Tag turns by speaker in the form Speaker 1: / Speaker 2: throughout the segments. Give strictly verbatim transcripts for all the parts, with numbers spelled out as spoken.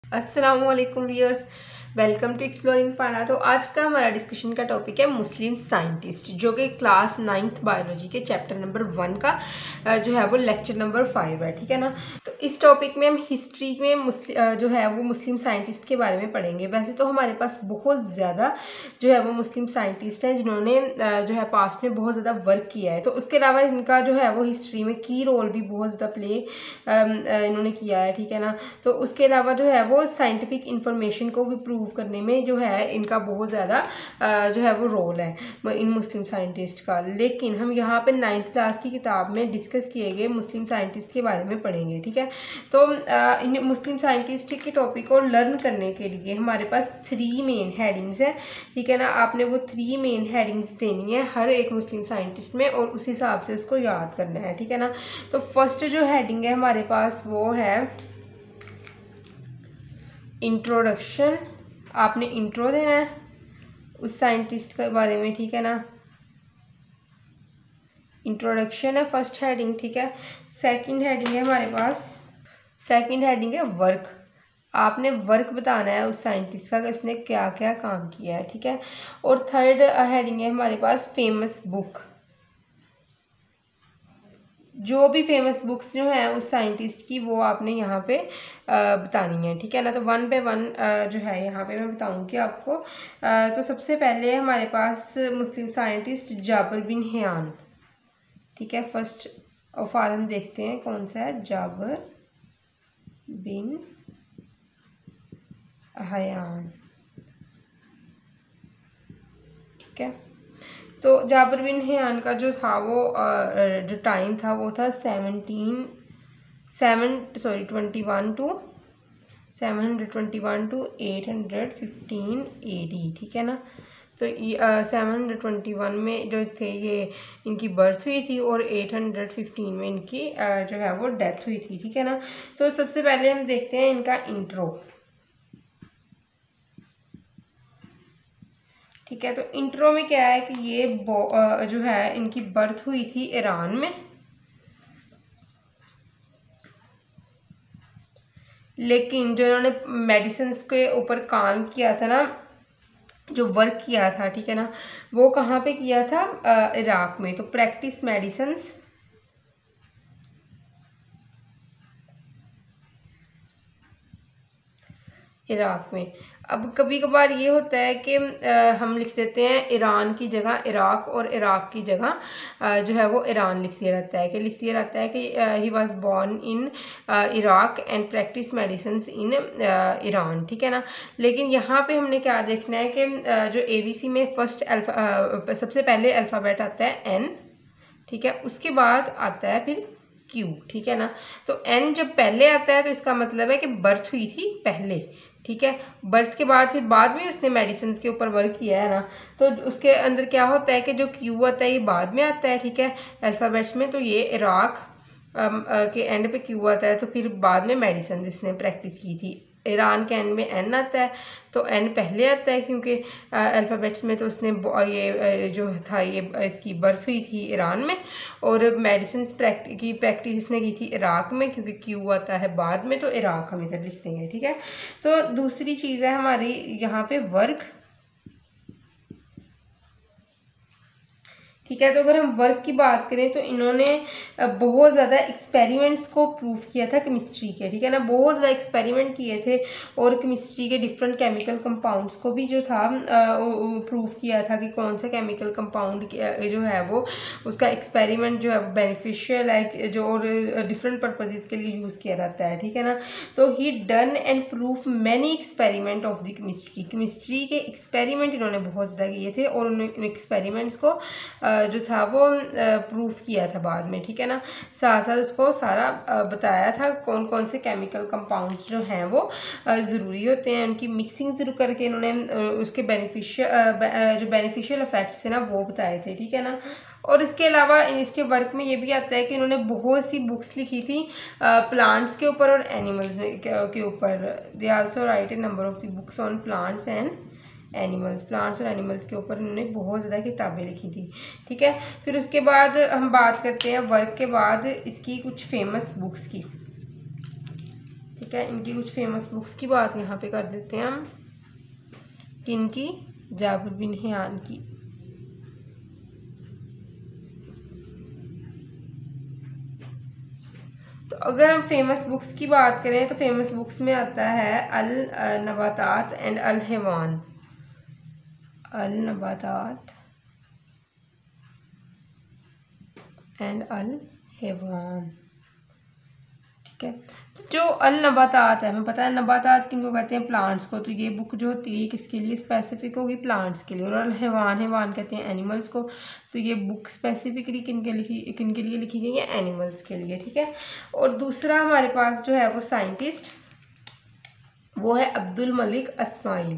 Speaker 1: अस्सलाम वालेकुम viewers, welcome to exploring पाना। तो आज का हमारा डिस्कशन का टॉपिक है मुस्लिम साइंटिस्ट, जो कि क्लास नाइन्थ बायोलॉजी के चैप्टर नंबर वन का जो है वो लेक्चर नंबर फाइव है। ठीक है ना। तो इस टॉपिक में हम हिस्ट्री में मुस्लिम जो है वो मुस्लिम साइंटिस्ट के बारे में पढ़ेंगे। वैसे तो हमारे पास बहुत ज़्यादा जो है वो मुस्लिम साइंटिस्ट हैं जिन्होंने जो है पास्ट में बहुत ज़्यादा वर्क किया है। तो उसके अलावा इनका जो है वो हिस्ट्री में की रोल भी बहुत ज़्यादा प्ले इन्होंने किया है। ठीक है ना। तो उसके अलावा जो है वो साइंटिफिक इंफॉर्मेशन को भी प्रूव करने में जो है इनका बहुत ज़्यादा जो है वो रोल है इन मुस्लिम साइंटिस्ट का। लेकिन हम यहाँ पे नाइन्थ क्लास की किताब में डिस्कस किए गए मुस्लिम साइंटिस्ट के बारे में पढ़ेंगे। ठीक है। तो इन मुस्लिम साइंटिस्ट के टॉपिक को लर्न करने के लिए हमारे पास थ्री मेन हेडिंग्स हैं। ठीक है ना। आपने वो थ्री मेन हेडिंग्स देनी है हर एक मुस्लिम साइंटिस्ट में और उस हिसाब से उसको याद करना है। ठीक है ना। तो फर्स्ट जो हेडिंग है हमारे पास वो है इंट्रोडक्शन। आपने इंट्रो देना है उस साइंटिस्ट के बारे में। ठीक है ना। इंट्रोडक्शन है फर्स्ट हेडिंग। ठीक है। सेकंड हेडिंग है हमारे पास, सेकंड हेडिंग है वर्क। आपने वर्क बताना है उस साइंटिस्ट का कि उसने क्या क्या काम किया है। ठीक है। और थर्ड हेडिंग है हमारे पास फेमस बुक। जो भी फेमस बुक्स जो हैं उस साइंटिस्ट की वो आपने यहाँ पे बतानी है। ठीक है ना। तो वन पे वन जो है यहाँ पे मैं बताऊँगी आपको। तो सबसे पहले हमारे पास Muslim scientist Jabir bin Hayyan. ठीक है। फर्स्ट ऑफ ऑल हम देखते हैं कौन सा है, जाबिर बिन हयान। ठीक है। तो जाबिर बिन हयान का जो था वो जो टाइम था वो था seventeen seven sorry twenty one two seven hundred twenty one two eight hundred fifteen A D. ठीक है ना। तो ये सेवन हंड्रेड ट्वेंटी वन में जो थे ये इनकी बर्थ हुई थी और एट हंड्रेड फिफ्टीन में इनकी uh, जो है वो डेथ हुई थी। ठीक है ना। तो सबसे पहले हम देखते हैं इनका इंट्रो। ठीक है। तो इंट्रो में क्या है कि ये जो है इनकी बर्थ हुई थी ईरान में, लेकिन जो इन्होंने मेडिसिन के ऊपर काम किया था ना, जो वर्क किया था, ठीक है ना, वो कहाँ पे किया था, इराक में। तो प्रैक्टिस मेडिसिन इराक में। अब कभी कभार ये होता है कि हम लिख देते हैं ईरान की जगह इराक और इराक की जगह जो है वो ईरान लिख दिया रहता है कि लिख दिया रहता है कि he was born in Iraq and practice medicine in Iran. ठीक है ना। लेकिन यहाँ पे हमने क्या देखना है कि जो एबीसी में फर्स्ट अल्फा सबसे पहले अल्फ़ाबेट आता है एन। ठीक है। उसके बाद आता है फिर क्यू। ठीक है ना। तो एन जब पहले आता है तो इसका मतलब है कि बर्थ हुई थी पहले। ठीक है। बर्थ के बाद फिर बाद में उसने मेडिसिन के ऊपर वर्क किया है ना। तो उसके अंदर क्या होता है कि जो क्यू आता है ये बाद में आता है। ठीक है। अल्फ़ाबेट्स में तो ये इराक के एंड पे क्यू आता है, तो फिर बाद में मेडिसिन जिसने प्रैक्टिस की थी। ईरान के एंड में एन आता है, तो एन पहले आता है क्योंकि अल्फ़ाबेट्स में तो उसने ये जो था ये इसकी बर्थ हुई थी ईरान में, और मेडिसिन प्रैक्टिस की प्रैक्टिस इसने की थी इराक में क्योंकि क्यू आता है बाद में, तो इराक हम इधर लिख देंगे। ठीक है। तो दूसरी चीज़ है हमारी यहाँ पे वर्क। ठीक है। तो अगर हम वर्क की बात करें तो इन्होंने बहुत ज़्यादा एक्सपेरिमेंट्स को प्रूव किया था केमिस्ट्री के। ठीक है ना। बहुत ज़्यादा एक्सपेरिमेंट किए थे और केमिस्ट्री के डिफरेंट केमिकल कंपाउंड्स को भी जो था प्रूव किया था कि कौन सा केमिकल कंपाउंड जो है वो उसका एक्सपेरिमेंट जो है वो बेनिफिशियल है, जो और डिफरेंट पर्पजेज़ के लिए यूज़ किया जाता है। ठीक है ना। तो he done and proof many experiment of the chemistry. Chemistry के एक्सपेरिमेंट इन्होंने बहुत ज़्यादा किए थे और उन एक्सपेरिमेंट्स को जो था वो प्रूफ किया था बाद में। ठीक है ना। साथ साथ उसको सारा बताया था कौन कौन से केमिकल कंपाउंड्स जो हैं वो ज़रूरी होते हैं, उनकी मिक्सिंग ज़रूर करके इन्होंने उसके बेनिफिशियल जो बेनिफिशियल इफेक्ट्स थे ना वो बताए थे। ठीक है ना। और इसके अलावा इसके वर्क में ये भी आता है कि इन्होंने बहुत सी बुक्स लिखी थी प्लांट्स के ऊपर और एनिमल्स के ऊपर। They also write a number of the books on plants and animals. Plants और एनिमल्स के ऊपर इन्होंने बहुत ज़्यादा किताबें लिखी थी। ठीक है। फिर उसके बाद हम बात करते हैं वर्क के बाद इसकी कुछ फेमस बुक्स की। ठीक है। इनकी कुछ फेमस बुक्स की बात यहाँ पे कर देते हैं हम। किन की? जाबिर बिन हियान की। तो अगर हम फेमस बुक्स की बात करें तो फेमस बुक्स में आता है अल नबातात एंड अल हैवान। अल नबातात एंड अल हैवान, ठीक है। तो जो अल नबातात है, हमें पता है नबातात किनको कहते हैं? प्लांट्स को। तो ये बुक जो होती है किसके लिए स्पेसिफिक होगी? प्लांट्स के लिए। और अल हैवान, हैवान कहते हैं एनिमल्स को। तो ये बुक स्पेसिफिकली किन के लिखी किन के लिए लिखी गई है? एनिमल्स के लिए, ठीक है। और दूसरा हमारे पास जो है वो साइंटिस्ट, वो है अब्दुल मलिक अस्माइल।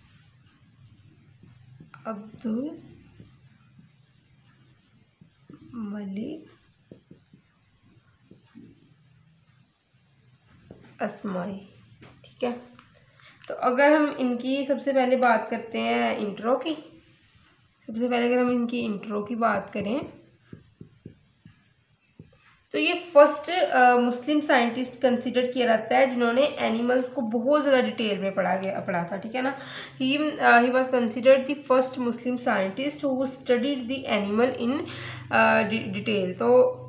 Speaker 1: अब्दुल मलिक अस्माई, ठीक है। तो अगर हम इनकी सबसे पहले बात करते हैं इंट्रो की, सबसे पहले अगर हम इनकी इंट्रो की बात करें तो ये फर्स्ट मुस्लिम साइंटिस्ट कंसिडर किया जाता है जिन्होंने एनिमल्स को बहुत ज़्यादा डिटेल में पढ़ा गया पढ़ा था, ठीक है ना। He he was considered the first Muslim scientist who studied the animal in detail. तो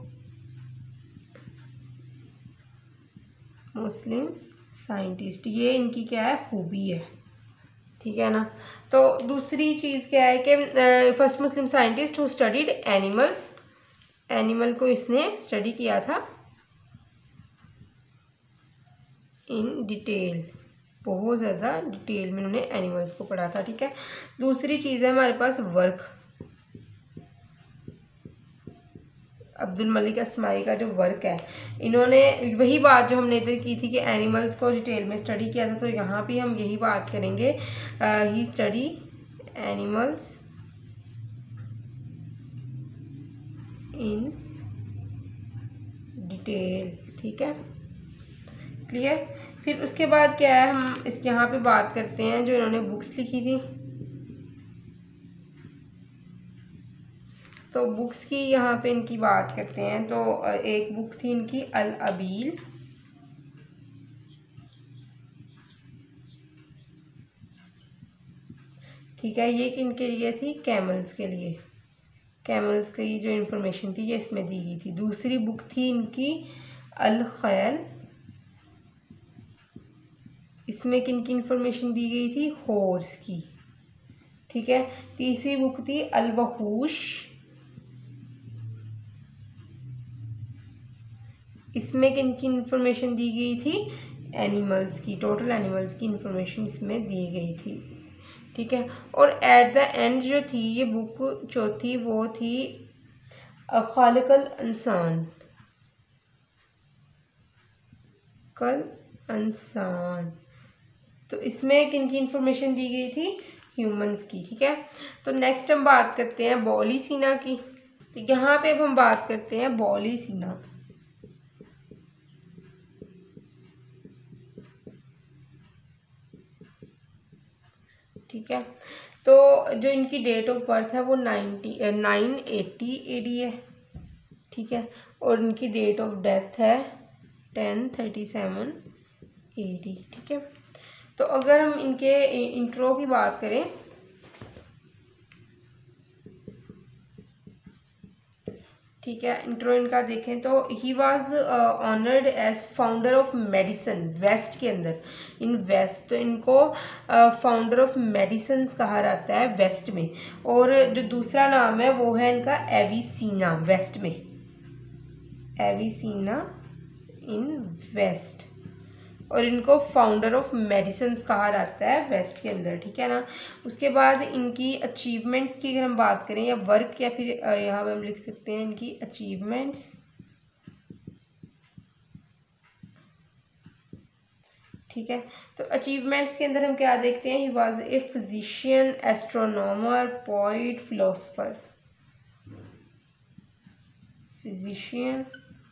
Speaker 1: मुस्लिम साइंटिस्ट, ये इनकी क्या है? खूबी है, ठीक है ना। तो दूसरी चीज़ क्या है कि first Muslim scientist who studied animals, animal को इसने स्टडी किया था इन डिटेल, बहुत ज़्यादा डिटेल में उन्होंने एनिमल्स को पढ़ा था, ठीक है। दूसरी चीज़ है हमारे पास वर्क। अब्दुल मलिक अस्माई का जो वर्क है, इन्होंने वही बात जो हमने इधर की थी कि एनिमल्स को डिटेल में स्टडी किया था, तो यहाँ भी हम यही बात करेंगे। He study animals in detail, ठीक है, क्लियर। फिर उसके बाद क्या है, हम इसके यहाँ पे बात करते हैं जो इन्होंने बुक्स लिखी थी। तो बुक्स की यहाँ पे इनकी बात करते हैं। तो एक बुक थी इनकी अल अबील, ठीक है। ये किनके लिए थी? कैमल्स के लिए। कैमल्स की जो इन्फॉर्मेशन थी ये इसमें दी गई थी। दूसरी बुक थी इनकी अल खैल, इसमें किन की इन्फॉर्मेशन दी गई थी? हॉर्स की, ठीक है। तीसरी बुक थी अल वहूश, इसमें किन की इन्फॉर्मेशन दी गई थी? एनिमल्स की, टोटल एनिमल्स की इन्फॉर्मेशन इसमें दी गई थी, ठीक है। और एट द एंड जो थी ये बुक चौथी, वो थी खालिकल इंसान, कल इंसान। तो इसमें किन की इन्फॉर्मेशन दी गई थी? ह्यूमंस की, ठीक है। तो नेक्स्ट हम बात करते हैं बॉलीसिना की। तो यहाँ पे अब हम बात करते हैं बॉलीसिना, ठीक है। तो जो इनकी डेट ऑफ बर्थ है वो ninety nine eighty A D है, ठीक है। और इनकी डेट ऑफ डेथ है ten thirty seven A D, ठीक है। तो अगर हम इनके इंट्रो की बात करें, ठीक है, इंट्रो इनका देखें तो he was honoured as founder of medicine west के अंदर, इन वेस्ट। तो इनको फाउंडर ऑफ मेडिसिन कहा जाता है वेस्ट में। और जो दूसरा नाम है वो है इनका एविसीना, वेस्ट में, एविसीना इन वेस्ट। और इनको फाउंडर ऑफ मेडिसिन कहा जाता है वेस्ट के अंदर, ठीक है ना। उसके बाद इनकी अचीवमेंट्स की अगर हम बात करें या वर्क, या फिर यहाँ पे हम लिख सकते हैं इनकी अचीवमेंट्स, ठीक है। तो अचीवमेंट्स के अंदर हम क्या देखते हैं? He was a physician, astronomer, poet, philosopher. Physician,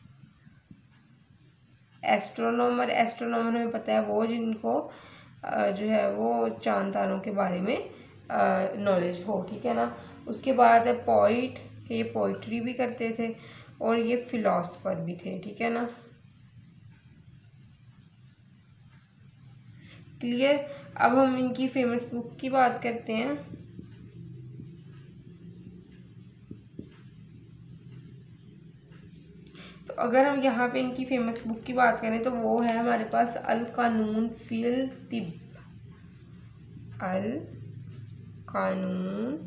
Speaker 1: astronomer, astronomer हमें पता है वो जिनको जो है वो चांद तारों के बारे में नॉलेज हो, ठीक है ना। उसके बाद है पोइट, कि ये पोइट्री भी करते थे। और ये फिलोसफर भी थे, ठीक है ना। क्लियर। अब हम इनकी फेमस बुक की बात करते हैं। तो अगर हम यहाँ पे इनकी फेमस बुक की बात करें तो वो है हमारे पास अल कानून फिल तिब, अल कानून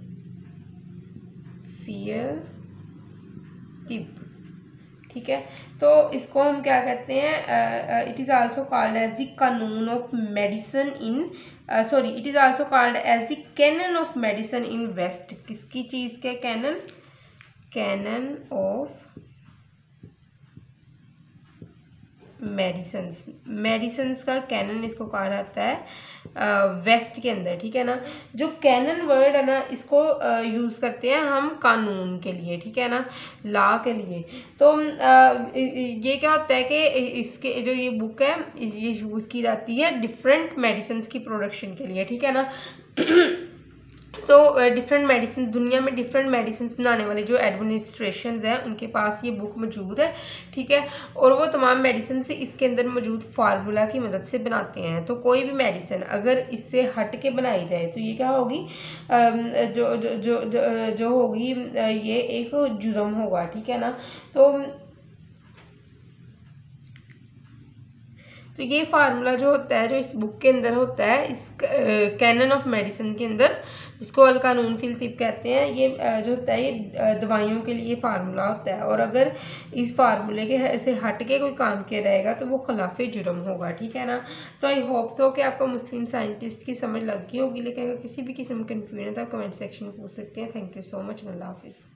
Speaker 1: फिल तिब, ठीक है। तो इसको हम क्या कहते हैं, it is also called as the कानून of medicine in, sorry it is also called as the canon of medicine in west. किसकी चीज़ के canon, canon of medicine, medicine का कैनन इसको कहा जाता है वेस्ट के अंदर, ठीक है ना। जो कैनन वर्ड है ना, इसको यूज़ करते हैं हम कानून के लिए, ठीक है ना, लॉ के लिए। तो आ, ये क्या होता है कि इसके जो ये बुक है ये यूज़ की जाती है डिफरेंट मेडिसिन की प्रोडक्शन के लिए, ठीक है ना। तो डिफरेंट मेडिसिन, दुनिया में डिफरेंट मेडिसिन बनाने वाले जो एडमिनिस्ट्रेशंस हैं उनके पास ये बुक मौजूद है, ठीक है। और वो तमाम मेडिसिन से इसके अंदर मौजूद फार्मूला की मदद से बनाते हैं। तो कोई भी मेडिसिन अगर इससे हट के बनाई जाए तो ये क्या होगी, जो जो जो जो, जो होगी ये एक जुर्म होगा, ठीक है ना। तो तो ये फार्मूला जो होता है, जो इस बुक के अंदर होता है, इस कैनन ऑफ मेडिसिन के अंदर, जिसको अल कानून फिल तिब कहते हैं, ये जो होता है ये दवाइयों के लिए फार्मूला होता है। और अगर इस फार्मूले के से हट के कोई काम किया रहेगा तो वो खिलाफ जुर्म होगा, ठीक है ना। तो आई होप तो कि आपको मुस्लिम साइंटिस्ट की समझ लग गई होगी, लेकिन अगर किसी भी किस्म की कन्फ्यूजन है तो आप कमेंट सेक्शन में पूछ सकते हैं। थैंक यू सो मच, अल्लाह हाफिज़।